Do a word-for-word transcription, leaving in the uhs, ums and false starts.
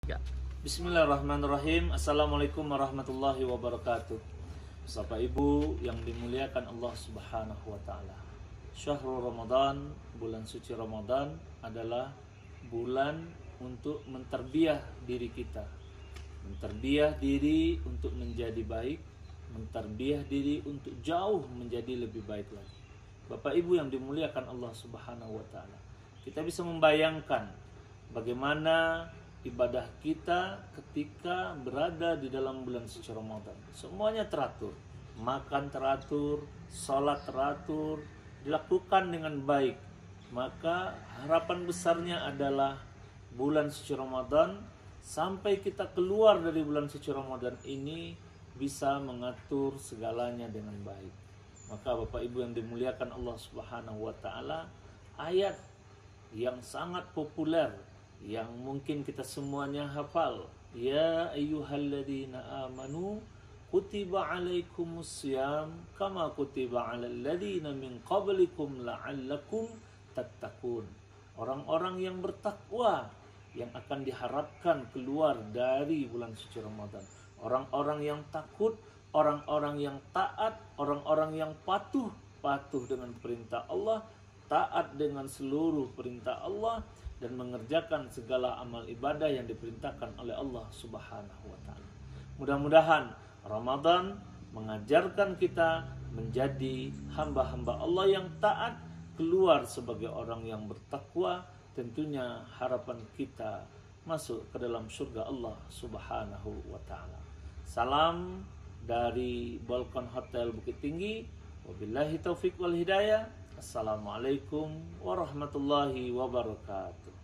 Ya. Bismillahirrahmanirrahim. Assalamualaikum warahmatullahi wabarakatuh. Bapak Ibu yang dimuliakan Allah Subhanahu wa taala. Syahrul Ramadan, bulan suci Ramadan adalah bulan untuk menterbiah diri kita. Menterbiah diri untuk menjadi baik, menterbiah diri untuk jauh menjadi lebih baik lagi. Bapak Ibu yang dimuliakan Allah Subhanahu wa taala. Kita bisa membayangkan bagaimana ibadah kita ketika berada di dalam bulan suci Ramadan. Semuanya teratur, makan teratur, sholat teratur, dilakukan dengan baik. Maka harapan besarnya adalah bulan suci Ramadan sampai kita keluar dari bulan suci Ramadan ini bisa mengatur segalanya dengan baik. Maka Bapak Ibu yang dimuliakan Allah Subhanahu wa taala, ayat yang sangat populer yang mungkin kita semuanya hafal, ya ayyuhalladzina amanu kutiba alaikumussyam kama kutiba alal ladzina min qablikum la'allakum tattaqun. Orang-orang yang bertakwa yang akan diharapkan keluar dari bulan suci Ramadan. Orang-orang yang takut, orang-orang yang taat, orang-orang yang patuh, patuh dengan perintah Allah, taat dengan seluruh perintah Allah, dan mengerjakan segala amal ibadah yang diperintahkan oleh Allah Subhanahu wa taala. Mudah-mudahan Ramadan mengajarkan kita menjadi hamba-hamba Allah yang taat, keluar sebagai orang yang bertakwa. Tentunya harapan kita masuk ke dalam surga Allah Subhanahu wa taala. Salam dari Balkon Hotel Bukit Tinggi. Wabillahi taufik wal hidayah. Assalamualaikum warahmatullahi wabarakatuh.